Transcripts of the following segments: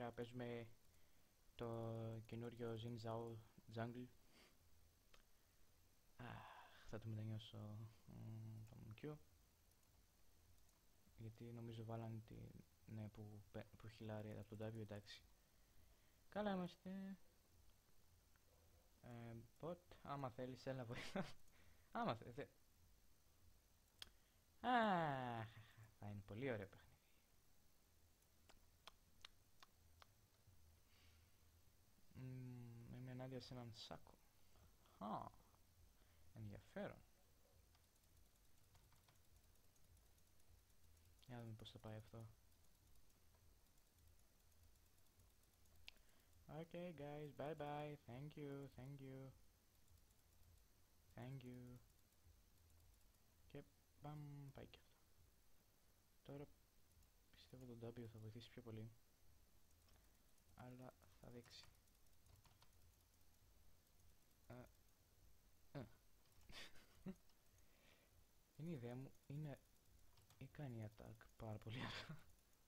Σήμερα παίζουμε το καινούριο Xin Zhao Jungle. Θα το μετανιώσω τον Q, γιατί νομίζω βάλανε την που χιλάρει από τον W. Εντάξει, καλά είμαστε. Bot, άμα θέλεις έλα βοηθά. Άμα θέλεις. Θα είναι πολύ ωραίο παιχνίδι. Είμαι ενάντια σε έναν Σάκο. Ενδιαφέρον. Για να δούμε πώς θα πάει αυτό. Okay guys, bye bye. Thank you, thank you. Thank you. Και μπαμ, πάει και αυτό. Τώρα πιστεύω το W θα βοηθήσει πιο πολύ, αλλά θα δείξει. Είναι η ιδέα μου, είναι ή κάνει attack πάρα πολύ αργά.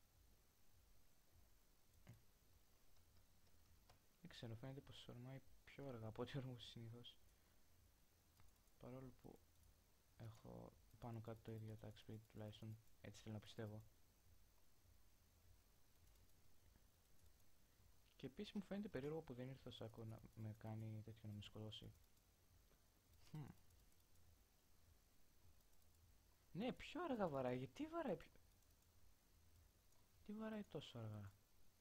Δεν ξέρω, φαίνεται πως ορμάει πιο αργά από ό,τι ορμούσε συνήθως, παρόλο που έχω πάνω κάτω το ίδιο attack speed, τουλάχιστον έτσι θέλω να πιστεύω. Και επίσης μου φαίνεται περίεργο που δεν ήρθε ο Σάκο να με κάνει τέτοιο, να με σκοτώσει. Ναι, πιο αργά βαράει. Γιατί βαράει πιο... Τι βαράει τόσο αργά?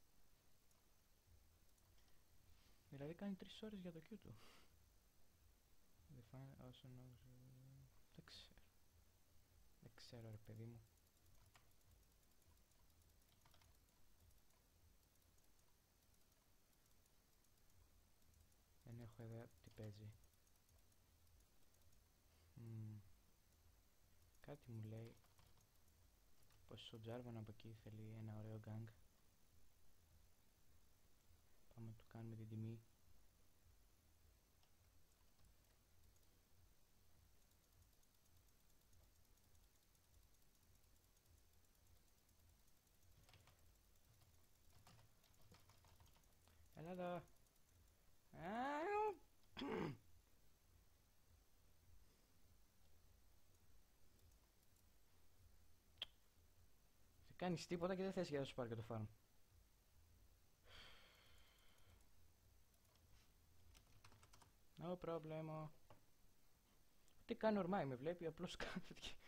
Δηλαδή κάνει 3 ώρες για το Q του. Δεν ξέρω. Δεν ξέρω ρε παιδί μου. Δεν έχω ιδέα τι παίζει. Κάτι μου λέει πως ο Jarvan από εκεί θέλει ένα ωραίο gang. Πάμε να του κάνουμε την τιμή. Έλα εδώ. Δεν κάνεις τίποτα και δεν θες για να σου πάρει και το farm. No problem. Τι κάνει ορμάει, με βλέπει, απλώς κάνει.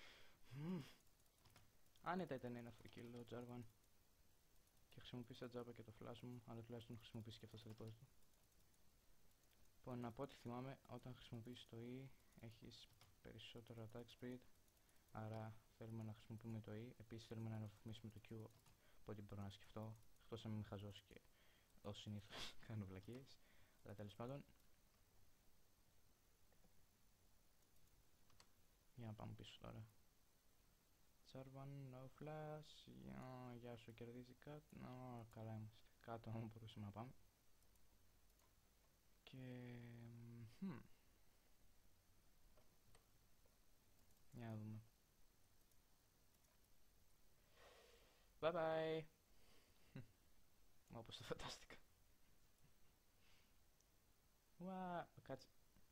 Άνετα ήταν ένα free kill ο Jarvan. Και χρησιμοποίησα τζάμπα και το flash μου, αλλά τουλάχιστον χρησιμοποιήσει και αυτό στο δικό του. Λοιπόν, από ό,τι θυμάμαι, όταν χρησιμοποιήσεις το E έχεις περισσότερο attack speed, άρα θέλουμε να χρησιμοποιούμε το E. Επίσης θέλουμε να αναβαθμίσουμε το Q από ό,τι μπορώ να σκεφτώ, εκτός αν μην με χαζώσει και ως συνήθως κάνω βλακίες, αλλά τέλος πάντων. Για να πάμε πίσω τώρα. Jarvan, no flash, γεια σου, κερδίζει κάτω. Καλά είμαστε, κάτω όμως μπορούσαμε να πάμε. Και... για να δούμε. Bye bye. Όπως το φαντάστηκα. Κάτσε.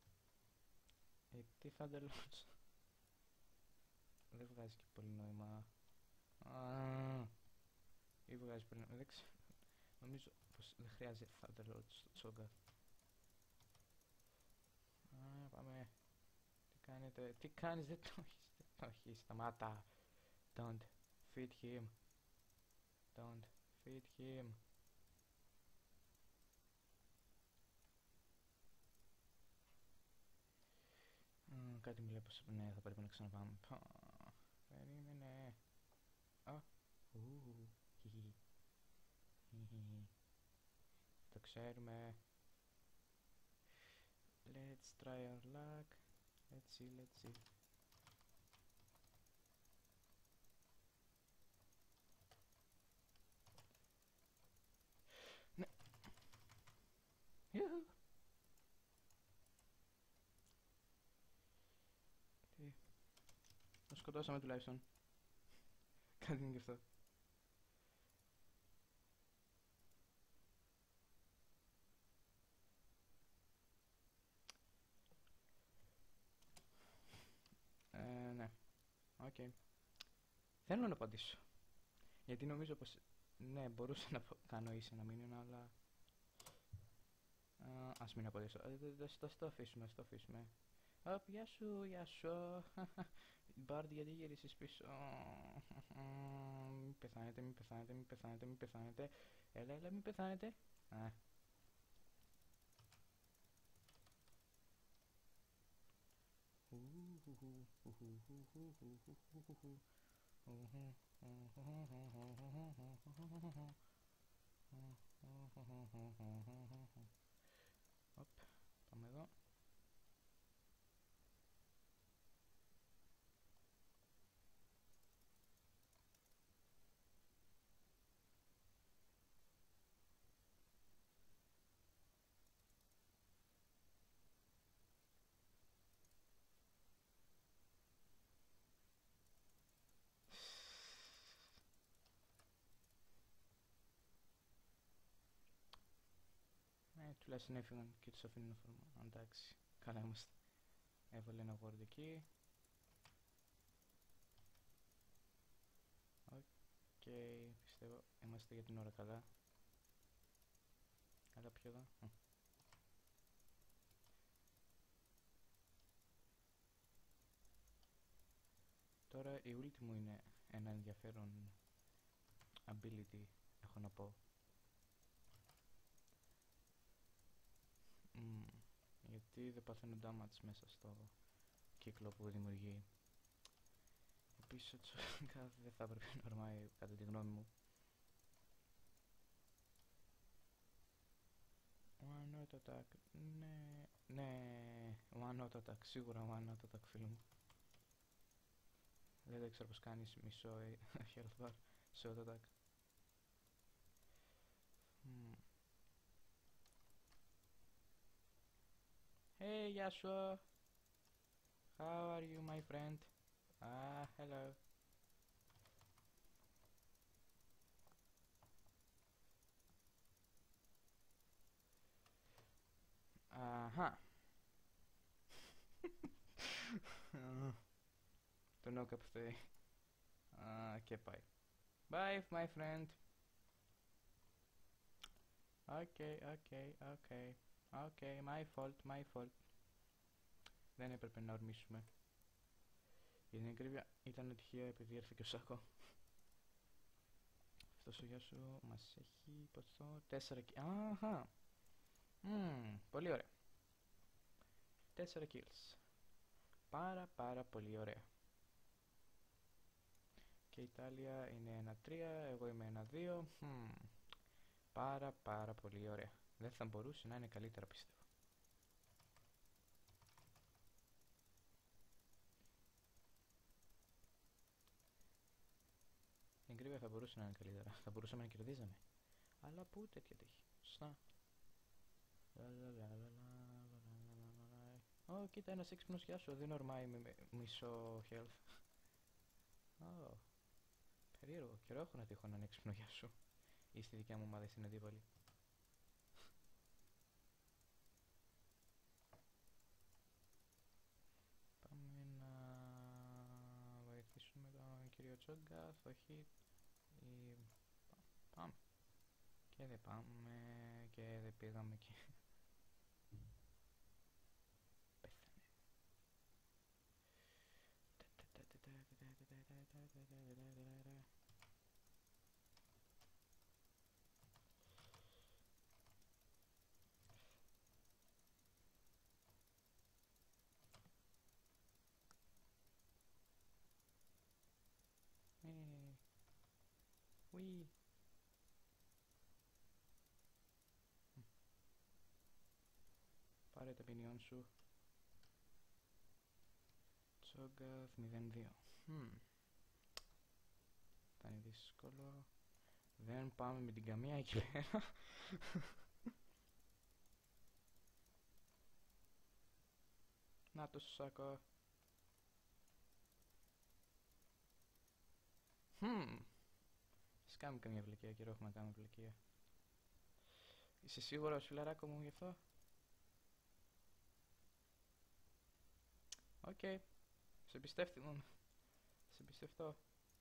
Τι Thunderlords. Δεν βγάζει και πολύ νόημα. Ή βγάζει πολύ νόημα. Δεν ξέρω. Νομίζω πως δεν χρειάζεται Thunderlords στο Tsonga. Πάμε. Τι κάνετε? Τι κάνεις? Δεν το έχεις. Δεν το έχεις. Σταμάτα. Don't feed him. Don't feed him. Κάτι μου λέει πως ναι, θα πρέπει να ξαναπάμε. Περίμενε. Το ξέρουμε. Let's try our luck. Let's see, let's see. Ναι. Τι. Το σκοτώσαμε τουλάχιστον. Κάτι είναι και αυτό. οκ. Θέλω να απαντήσω. Γιατί νομίζω πως ναι, μπορούσα να κάνω ίση ένα μήνυμα, αλλά ας μην απαντήσω. Ας το αφήσουμε, ας το αφήσουμε. Γεια σου, γεια σου. Μπάρντ, γιατί γύρισες πίσω? Μην πεθάνετε, μην πεθάνετε, μην πεθάνετε, μην πεθάνετε. Έλα, έλα, μην πεθάνετε. Οπ, πάμε εδώ. Τουλάχιστον έφυγαν και τους αφήνουν να φορμούν. Εντάξει, καλά είμαστε. Έβαλε ένα ward εκεί. Οκ, πιστεύω είμαστε για την ώρα καλά. Έλα πιο εδώ. Τώρα η ulti μου είναι ένα ενδιαφέρον ability, έχω να πω. Γιατί δεν παθαίνω damage μέσα στο κύκλο που δημιουργεί. Επίσης ο Τσόγκα δεν θα έπρεπε να ορμάει κατά τη γνώμη μου. One not attack, ναι, ναι, one not attack, σίγουρα one not attack φίλο μου. Δεν ξέρω πως κάνεις μισό health bar σε auto attack. Hey Yasuo, how are you my friend? Hello. Αχα. Το knock-up φταίει. Και πάει. Bye my friend. Okay, my fault. Δεν έπρεπε να ορμήσουμε. Για την ακρίβεια ήταν τυχαία επειδή έρθει και ο Σάκο. Αυτός ο γεια σου μας έχει ποσό 4 kills. Αχα. Πολύ ωραία. 4 kills. Πάρα πολύ ωραία. Και η Ιταλία είναι 1-3, εγώ είμαι 1-2. Πάρα πολύ ωραία. Δεν θα μπορούσε να είναι καλύτερα πιστεύω. Η εγκρίβεια θα μπορούσε να είναι καλύτερα. Θα μπορούσαμε να κερδίζαμε. Αλλά πού τέτοια τύχη. Σωστά. Κοίτα, ένας έξυπνος γεια σου. Δεν ορμάει με μισό health. Περίεργο. Καιρό έχω να τύχω έναν έξυπνο γεια σου. Ή στη δικιά μου ομάδα στην αντίπαλη. Πάμε να βοηθήσουμε τον κύριο Τσόγκα στο hit. Πάμε. Και δεν πάμε και δεν πήγαμε και... Ουί. Πάρε τα πινιόν σου. Τσόγκαθ 0-2. Θα είναι δύσκολο. Δεν πάμε με την καμία εκεί πέρα. Να το Σάκο. Ας κάνουμε καμία βλακεία, καιρό έχουμε να κάνουμε βλακεία. Είσαι σίγουρος φιλαράκο μου γι' αυτό? σε εμπιστευτώ.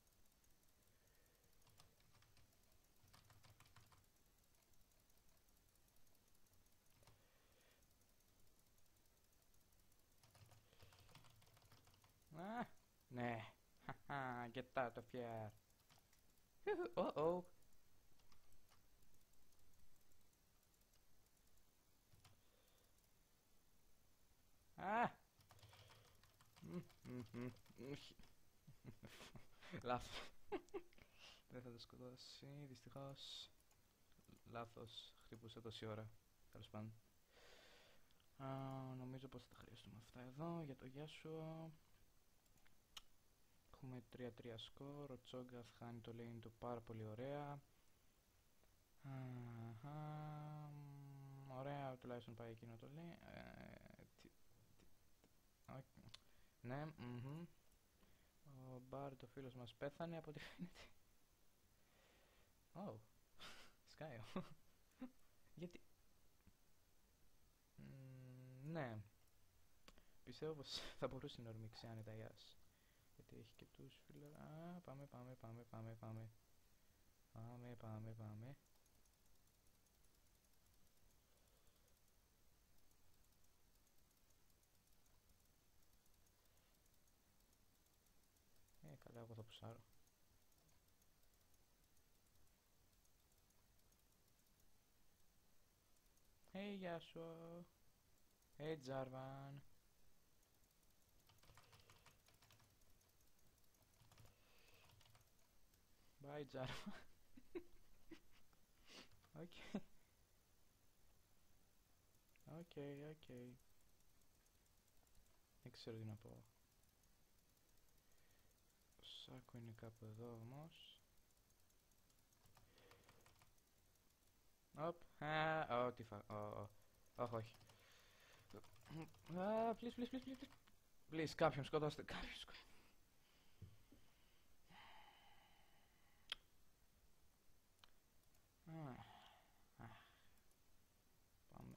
Α, ναι. Χαχα, get out of here. Oh. Α! Λάθος. Δεν θα το σκοτώσει, δυστυχώς. Λάθος, χτυπούσα τόση ώρα. Τέλος πάντων. Νομίζω πως θα τα χρειαστούμε αυτά εδώ. Για το Yasuo έχουμε 3-3 σκορ. Ο Τσόγκαθ χάνει το lane του πάρα πολύ ωραία. Ωραία, τουλάχιστον πάει εκείνο το lane. Ναι, ο Μπάρτ, ο φίλος μας, πέθανε από ό,τι φαίνεται. Oh, σκάει. Γιατί... ναι. Πιστεύω πως θα μπορούσε να ορμήξει άνετα η Άς. Γιατί έχει και τους φίλους... Α, πάμε. Πάμε. Καλά, εγώ θα πουσάρω. Hey, Yasuo. Hey, Jarvan. Bye, Jarvan. Okay. Δεν ξέρω τι να πω. Ο Σάκο είναι κάπου εδώ όμως. Τι φα... όχι. Please, κάποιον σκοτώστε. Πάμε.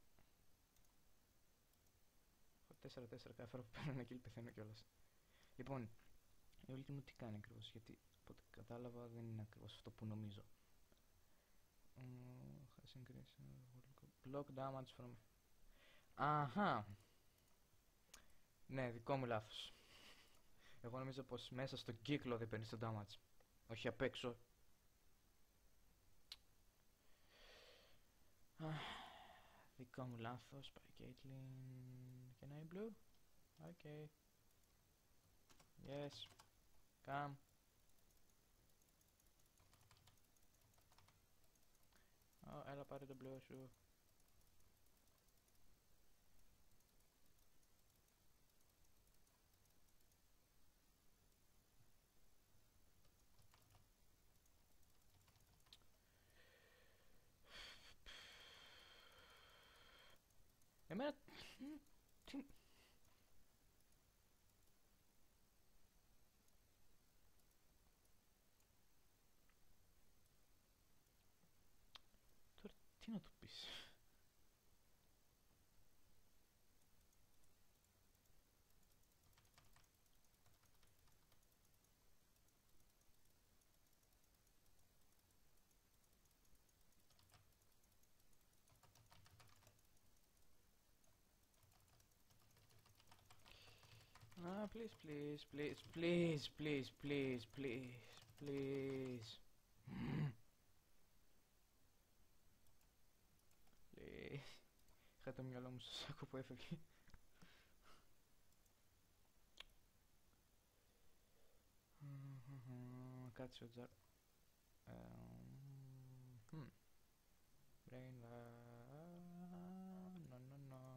Έχω 4-4 κάθε φορά που παίρνω ένα kill πεθαίνω κιόλας. Λοιπόν, η ulti μου τι κάνει ακριβώς, γιατί από ό,τι κατάλαβα δεν είναι ακριβώς αυτό που νομίζω. Has increased block damage from... Αχα! Ναι, δικό μου λάθος. Εγώ νομίζω πως μέσα στον κύκλο δεν παίρνεις το damage. Όχι απ' έξω. Δικό μου λάθος. Πάει Caitlyn. Can I blue? Okay. Yes. Come. Έλα πάρε το blue σου. Εμένα... τι... Τώρα τι να του πεις. Please. Είχα το μυαλό μου στο σάκο που έφευγε. Κάτσε ο Τζαρ... Brain... No.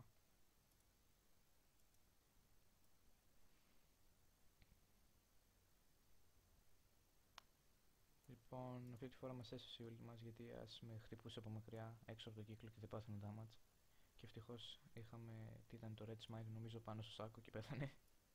Λοιπόν, αυτή τη φορά μας έσωσε η ult μας, γιατί ας με χτυπούσε από μακριά έξω από τον κύκλο και δεν πάθαινε damage. Και ευτυχώς είχαμε, τι ήταν το Red Smite νομίζω πάνω στο σάκο και πέθανε.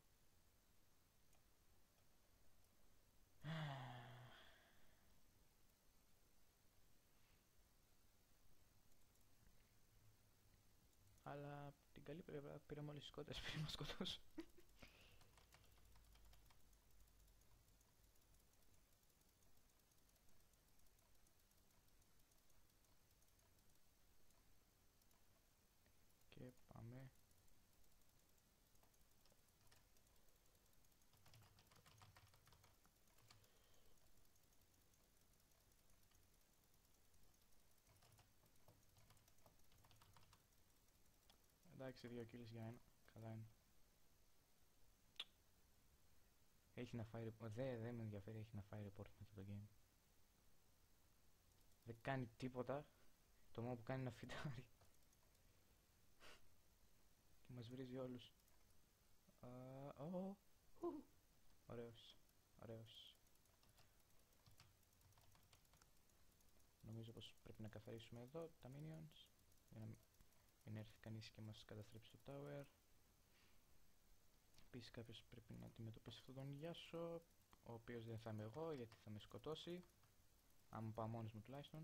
Αλλά την καλή πλευρά πήραμε όλες τις κότες πριν μας σκοτώσουν. και πάμε. Εντάξει, 2 kills για ένα. Καλά είναι. Έχει να φάει report. Δεν με ενδιαφέρει, έχει να φάει report μετά το game. Δεν κάνει τίποτα. Το μόνο που κάνει είναι να φυτάρει. Και μας βρίζει όλους. Ωραίος. Ωραίος. Νομίζω πως πρέπει να καθαρίσουμε εδώ τα minions για να μην έρθει κανείς και μας καταστρέψει το tower. Επίσης κάποιος πρέπει να αντιμετωπίσει αυτόν τον Γιάσο, ο οποίος δεν θα είμαι εγώ γιατί θα με σκοτώσει. Αν πάω μόνος μου τουλάχιστον.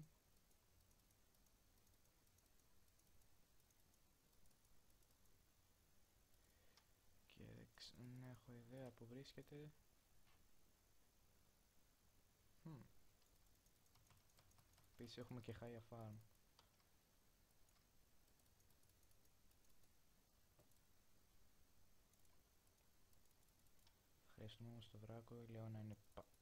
Και δεν έχω ιδέα που βρίσκεται. Επίσης έχουμε και Haya Farm. Χρειαστούμε όμως το δράκο, η Λεώνα είναι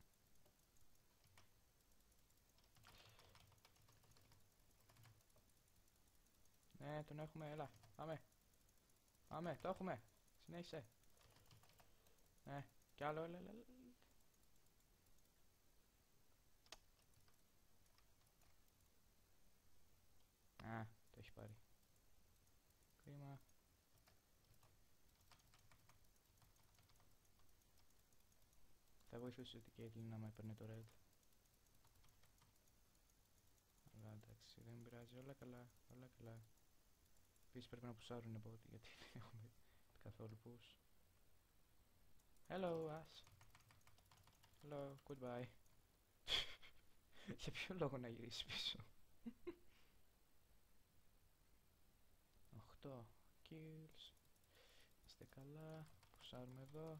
Ναι, τον έχουμε, έλα, πάμε. Πάμε, το έχουμε. Συνέχισε. Ναι, κι άλλο, έλα. Α, το έχει πάρει. Κρίμα. Θα βοηθούσε την Caitlyn να με έπαιρνε το red. Αλλά εντάξει, δεν πειράζει, όλα καλά, όλα καλά. Επίσης πρέπει να πουσάρουν bot γιατί δεν έχουμε καθόλου push. Hello, Ash. Hello, goodbye. Για ποιο λόγο να γυρίσεις πίσω? 8 kills. Είστε καλά. Πουσάρουμε εδώ.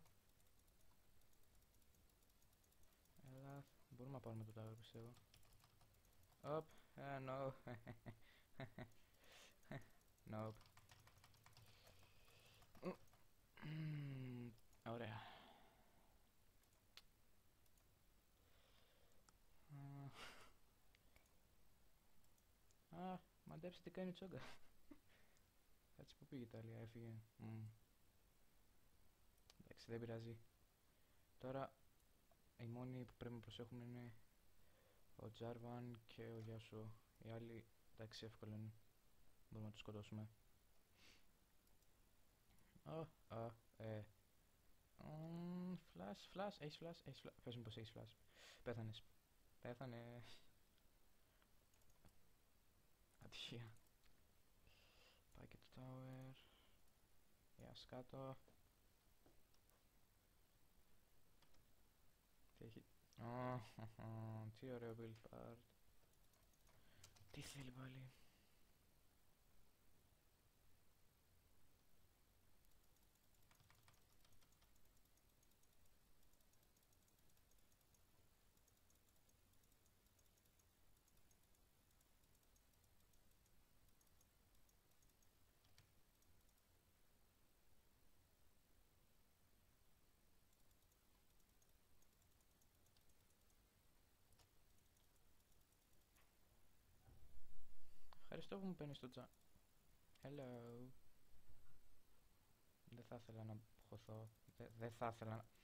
Έλα, μπορούμε να πάρουμε το tower πιστεύω. Οπ, no. Nope. Ωραία. Μαντέψτε τι κάνει η Τσόγκα. Κάτσε που πήγε η Ιταλία, έφυγε. Εντάξει, δεν πειράζει. Τώρα οι μόνοι που πρέπει να προσέχουμε είναι ο Τζάρβαν και ο Γιάσο. Οι άλλοι, εντάξει, εύκολο είναι. Μπορούμε να τους σκοτώσουμε. Flash, έχεις flash. Πες μου πως έχεις flash. Πέθανες. Ατυχία. Πάει και το tower. Ας κάτω. Τι έχει... τι ωραίο build part. Τι θέλει πάλι? Ευχαριστώ που μου παίρνεις το τζα... Hello. Δεν θα ήθελα να χωθώ. Δεν θα ήθελα να...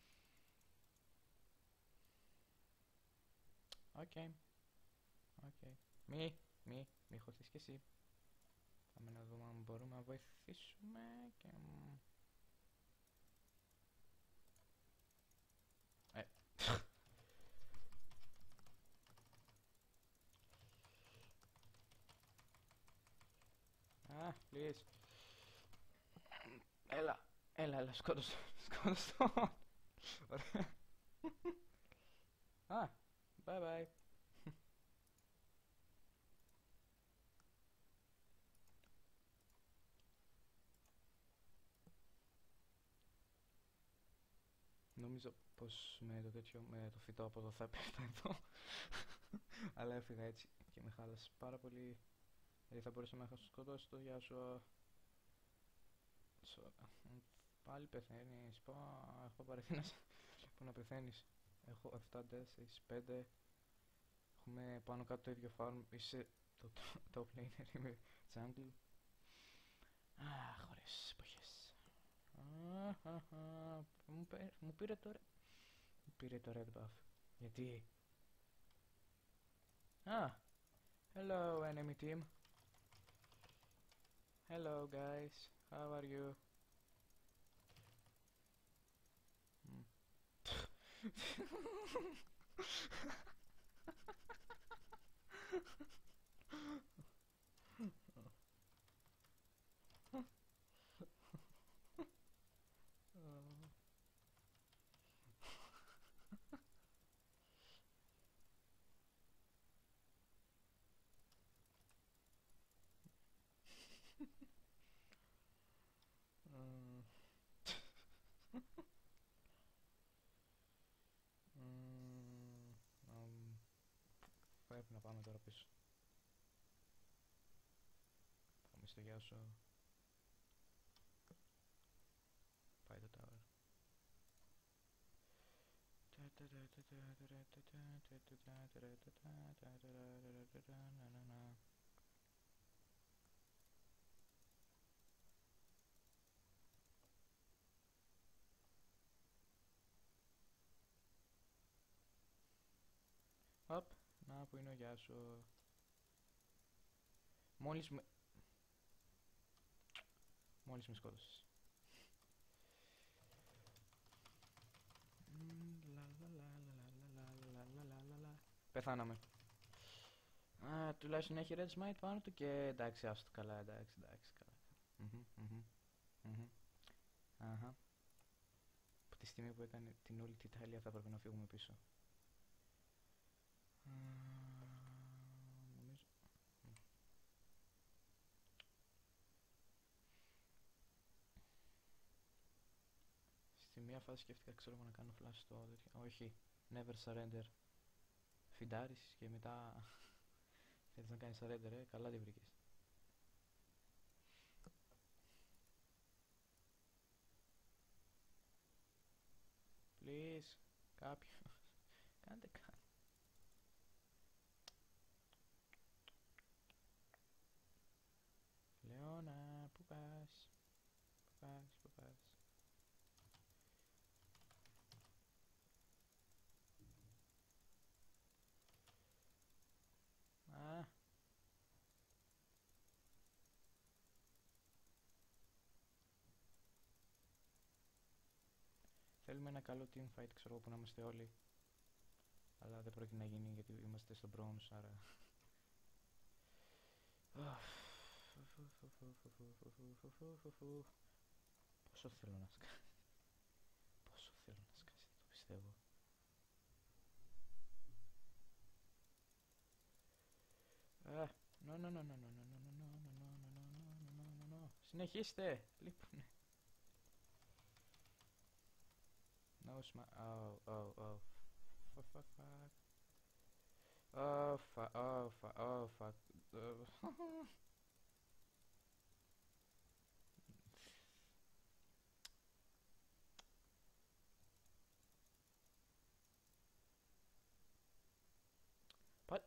Οκ. Μη χωθείς κι εσύ. Πάμε να δούμε αν μπορούμε να βοηθήσουμε και... please. Έλα, σκότωσο. Ωραία. Bye bye. Νομίζω πως με το φυτό από εδώ θα πέφτα εδώ. Αλλά έφυγα έτσι και με χάλασε πάρα πολύ. Δηλαδή θα μπορούσα να σκοτώσει το Γιάσο. Πάλι πεθαίνεις. Έχω βαρεθεί να πεθαίνεις. Έχω 7 deaths, έχεις 5. Έχουμε πάνω κάτω το ίδιο farm. Είσαι το top laner, είμαι jungle. Αχ, ωραίες εποχές. Μου πήρε το red buff. Γιατί? Hello enemy team. Hello guys, how are you? Πρέπει να πάμε τώρα πίσω. Πάμε στο γεια σου. Πάει το tower. Οπ, να που είναι ο γεια σου. Μόλις με σκότωσες. Πεθάναμε. Τουλάχιστον έχει red smite πάνω του και εντάξει, άστο καλά, εντάξει, καλά. Αχα. Από τη στιγμή που έκανε την όλη την Ιταλία θα πρέπει να φύγουμε πίσω. Νομίζω. Στη μία φάση σκέφτηκα, ξέρω εγώ, να κάνω flash στο τέτοιο. Όχι, never surrender. Φιντάρεις και μετά θέλεις να κάνεις surrender, καλά τη βρήκες. Please, κάποιο. Κάντε κάτι. Λεώνα, πού πας? Πού πας? Θέλουμε ένα καλό teamfight, ξέρω που να είμαστε όλοι. Αλλά δεν πρόκειται να γίνει γιατί είμαστε στο bronze, άρα. Πόσο θέλω να σκάσει. Πόσο θέλω να σκάσει, το πιστεύω. Συνεχίστε, λείπουνε. No smart. Oh. Fuck. Oh fuck. What?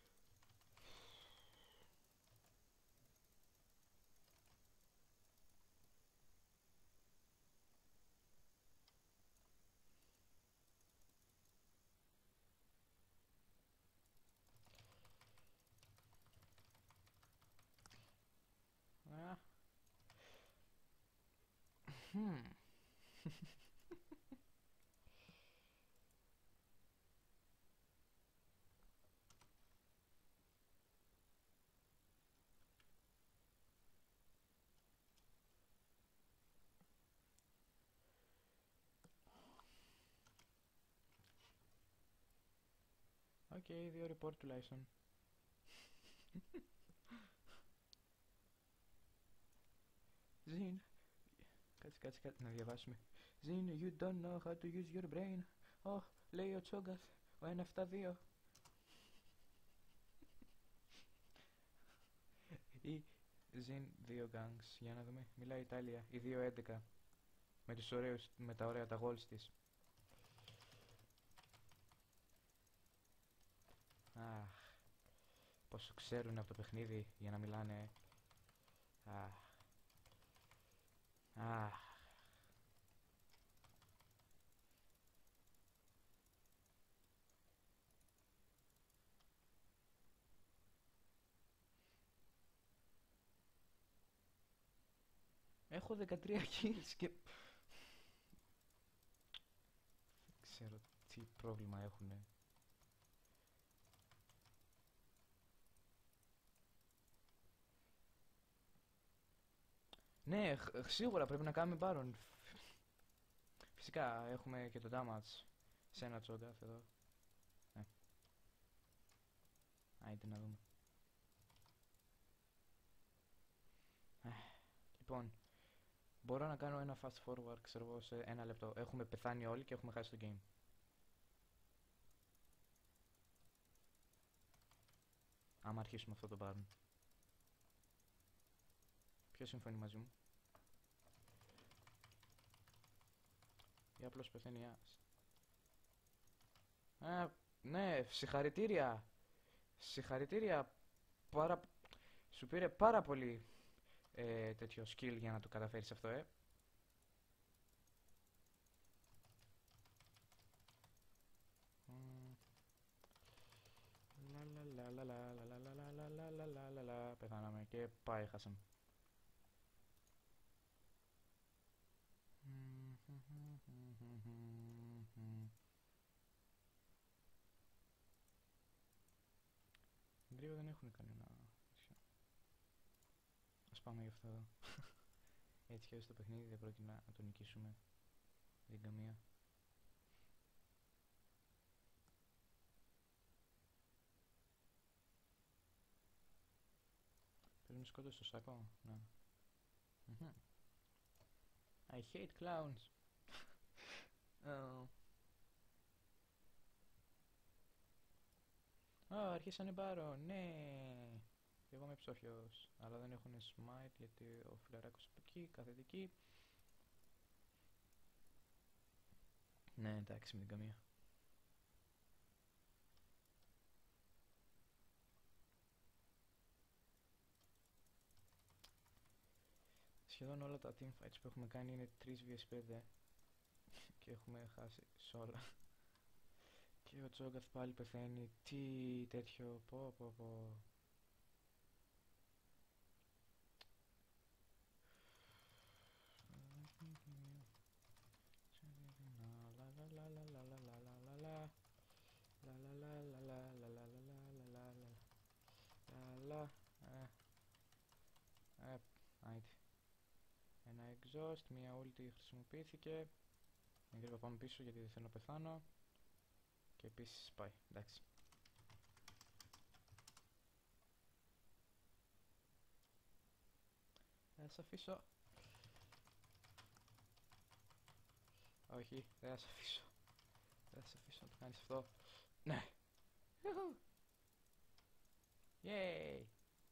Οκ, 2 report τουλάχιστον. Zin. Κάτσε να διαβάσουμε. Zin, you don't know how to use your brain. Oh, λέει ο Τσόγκας, ο 172. Ζιν 2 gangs. Για να δούμε. Μιλάει Ιταλία. Η 2-11. Με τους ωραίους, με τα ωραία τα goals της. Αχ. Πόσο ξέρουν από το παιχνίδι για να μιλάνε. Αχ. Αχ. Έχω 13 kills και... Δεν ξέρω τι πρόβλημα έχουνε. Ναι, σίγουρα πρέπει να κάνουμε Baron. Φυσικά έχουμε και το damage σε ένα Cho'Gath εδώ. Άιντε να δούμε. Λοιπόν, μπορώ να κάνω ένα fast forward, ξέρω εγώ, σε 1 λεπτό. Έχουμε πεθάνει όλοι και έχουμε χάσει το game. Άμα αρχίσουμε αυτό το Baron. Ποιος συμφωνεί μαζί μου? Ή απλώς πεθαίνει ναι, συγχαρητήρια. Συγχαρητήρια. Σου πήρε πάρα πολύ τέτοιο skill για να το καταφέρεις αυτό, Πεθάναμε και πάει, χάσαμε. Γρήγορα δεν έχουν κανένα. Ας πάμε γι' αυτό εδώ. Έτσι και στο παιχνίδι δεν πρόκειται να το νικήσουμε. Δεν καμία. Πρέπει να σκότω στο σάκο. Ναι. I hate clowns. Αρχίσανε Baron, ναι. Και εγώ είμαι ψόφιος. Αλλά δεν έχουν smite γιατί ο φιλαράκος από εκεί κάθεται εκεί. Ναι, εντάξει, με την καμία. Σχεδόν όλα τα teamfights που έχουμε κάνει είναι 3 vs 5 και έχουμε χάσει σε όλα. Και ο Cho'Gath πάλι πεθαίνει. Τι τέτοιο, πω. Ένα exhaust, μία ulti χρησιμοποιήθηκε. Γρήγορα πάμε πίσω γιατί δεν θέλω να πεθάνω. Και επίσης πάει, εντάξει. Θα σε αφήσω. Όχι, δεν θα σε αφήσω. Δεν θα σε αφήσω να το κάνεις αυτό. Ναι. Yay.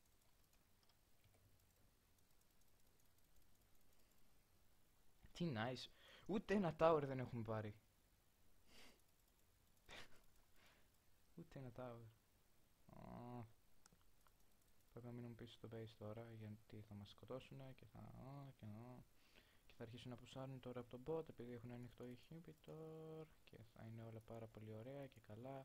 Τι nice. Ούτε ένα tower δεν έχουμε πάρει. Ούτε ένα tower. Πρέπει να μείνουμε πίσω στο base τώρα γιατί θα μας σκοτώσουν και θα αρχίσουν να πουσάρουν τώρα από τον bot επειδή έχουν ανοιχτό inhibitor και θα είναι όλα πάρα πολύ ωραία και καλά.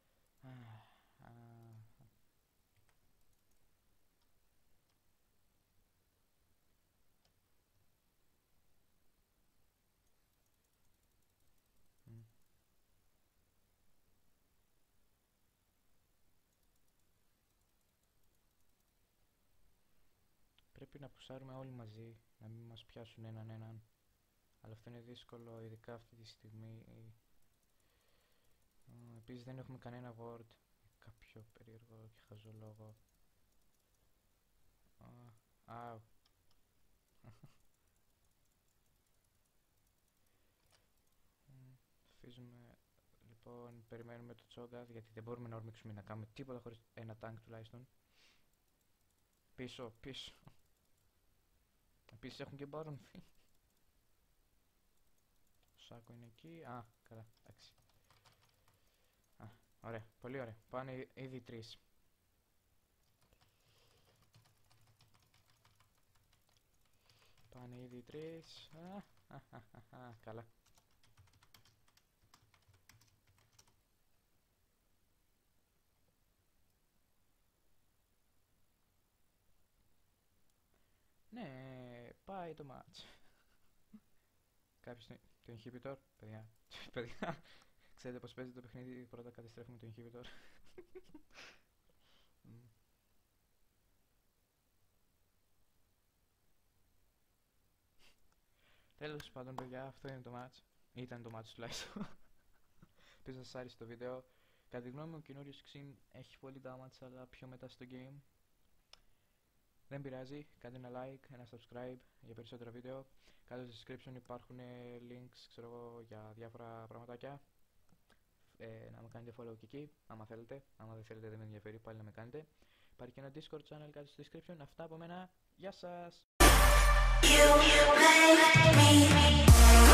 Πρέπει να πουσάρουμε όλοι μαζί, να μην μας πιάσουν έναν. Αλλά αυτό είναι δύσκολο, ειδικά αυτή τη στιγμή. Επίσης δεν έχουμε κανένα ward. Κάποιο περίεργο και χαζό λόγο. Αου. Φύζουμε. Λοιπόν, περιμένουμε το Cho'Gath γιατί δεν μπορούμε να ορμήξουμε να κάνουμε τίποτα χωρίς ένα tank τουλάχιστον. Πίσω. Επίσης έχουν και μπαρούμφι. Το σάκο είναι εκεί. Α, καλά, εντάξει. Α, ωραία, πολύ ωραία. Πάνε ήδη 3. Πάνε ήδη 3. Καλά. Ναι, πάει το match. Κάποιος το inhibitor, παιδιά. Παιδιά, ξέρετε πως παίζει το παιχνίδι, πρώτα καταστρέφουμε το inhibitor. Τέλος πάντων, παιδιά, αυτό είναι το match. Ήταν το match τουλάχιστον. Ελπίζω σας άρεσε το βίντεο. Κατά τη γνώμη μου, ο καινούριος Xin έχει πολύ damage, αλλά πιο μετά στο game. Δεν πειράζει, κάντε ένα like, ένα subscribe για περισσότερα βίντεο. Κάτω στο description υπάρχουν links, ξέρω εγώ, για διάφορα πραγματάκια. Να με κάνετε follow και εκεί, άμα θέλετε. Άμα δεν θέλετε, δεν με ενδιαφέρει, πάλι να με κάνετε. Υπάρχει και ένα Discord channel κάτω στο description. Αυτά από μένα. Γεια σας!